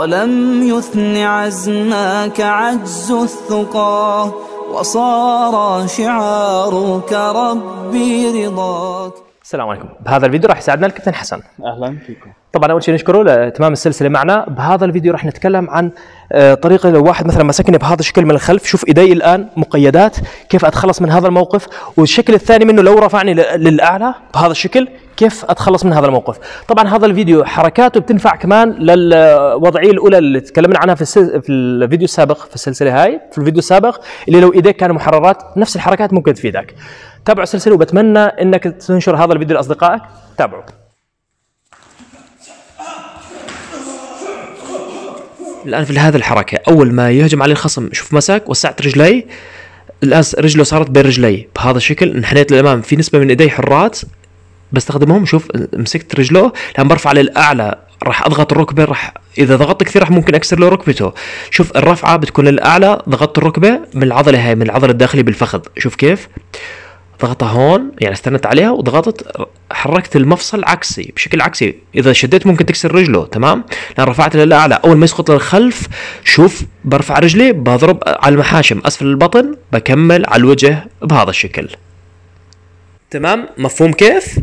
ولم يثن عزمك عجز الثقى، وصار شعارك ربي رضاك. السلام عليكم. بهذا الفيديو راح يساعدنا الكابتن حسن. اهلا فيكم. طبعا اول شيء نشكره لاتمام السلسله معنا. بهذا الفيديو راح نتكلم عن طريقه لو واحد مثلا مسكني بهذا الشكل من الخلف، شوف ايدي الان مقيدات، كيف اتخلص من هذا الموقف. والشكل الثاني منه لو رفعني للاعلى بهذا الشكل، كيف اتخلص من هذا الموقف. طبعا هذا الفيديو حركاته بتنفع كمان للوضعيه الاولى اللي تكلمنا عنها في الفيديو السابق في السلسله هاي، في الفيديو السابق اللي لو ايديك كانوا محررات، نفس الحركات ممكن تفيدك. تابعوا السلسله وبتمنى انك تنشر هذا الفيديو لاصدقائك. تابعوا. الآن في هذه الحركة أول ما يهجم علي الخصم، شوف مسك وسعت رجلي، الآن رجله صارت بين رجلي بهذا الشكل، انحنيت للأمام، في نسبة من إيدي حرات بستخدمهم. شوف مسكت رجله، الآن برفع للأعلى، راح أضغط الركبة، راح إذا ضغطت كثير راح ممكن أكسر له ركبته. شوف الرفعة بتكون للأعلى، ضغطت الركبة من العضلة هاي، من العضلة الداخلية بالفخذ، شوف كيف ضغطها هون، يعني استنت عليها وضغطت، حركت المفصل عكسي بشكل عكسي، اذا شديت ممكن تكسر رجله. تمام، لان رفعت للاعلى، اول ما يسقط للخلف شوف برفع رجلي، بضرب على المحاشم اسفل البطن، بكمل على الوجه بهذا الشكل. تمام، مفهوم كيف؟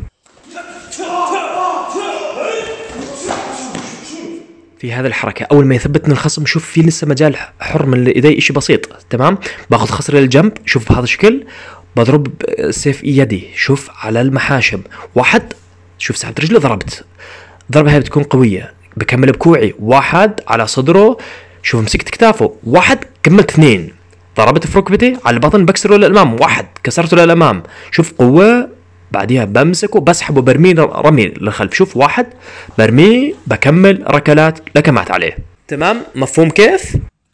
في هذه الحركة أول ما يثبتني الخصم، شوف في لسه مجال حر من إيدي، إشي بسيط. تمام، باخذ خصري للجنب، شوف بهذا الشكل، بضرب سيف يدي، شوف على المحاشم، واحد، شوف سحبت رجلي، ضربت، ضربة هاي بتكون قوية، بكمل بكوعي، واحد على صدره، شوف مسكت كتافه، واحد، كملت اثنين، ضربت في ركبتي على البطن، بكسره للأمام، واحد كسرته للأمام، شوف قوة، بعديها بمسكه بسحبه برميه رمي للخلف، شوف واحد برميه، بكمل ركلات لكمات عليه. تمام، مفهوم كيف؟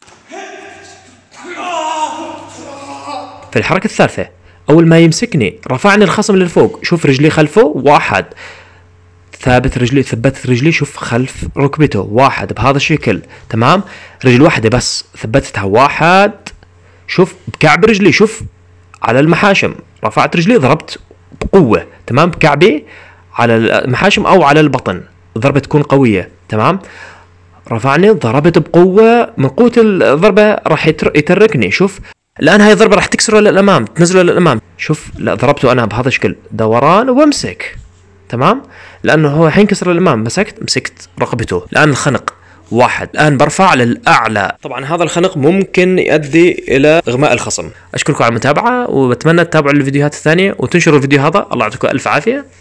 في الحركة الثالثة أول ما يمسكني رفعني الخصم للفوق، شوف رجلي خلفه، واحد ثابت رجلي، ثبتت رجلي، شوف خلف ركبته، واحد بهذا الشكل. تمام، رجل واحدة بس ثبتتها، واحد، شوف بكعب رجلي، شوف على المحاشم، رفعت رجلي ضربت بقوة. تمام، بكعبي على المحاشم أو على البطن، ضربة تكون قوية. تمام، رفعني ضربت بقوة، من قوة الضربة راح يتركني. شوف الآن هاي الضربة راح تكسره للأمام، تنزله للأمام، شوف لا ضربته أنا بهذا الشكل، دوران وامسك. تمام، لأنه هو حينكسر للأمام، مسكت رقبته. الآن الخنق، واحد، الآن برفع للأعلى. طبعا هذا الخنق ممكن يؤدي إلى إغماء الخصم. أشكركم على المتابعة، وبتمنى تتابعوا الفيديوهات الثانية وتنشروا الفيديو هذا. الله يعطيكم ألف عافية.